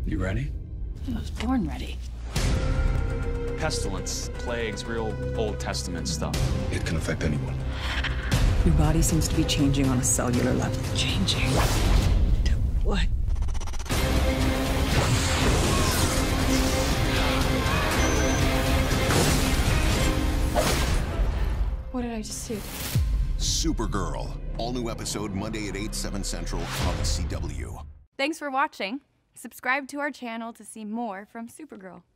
You ready? I was born ready. Pestilence, plagues, real Old Testament stuff. It can affect anyone. Your body seems to be changing on a cellular level. Changing. To what? What did I just see? Supergirl. All new episode Monday at 8, 7 Central on the CW. Thanks for watching. Subscribe to our channel to see more from Supergirl.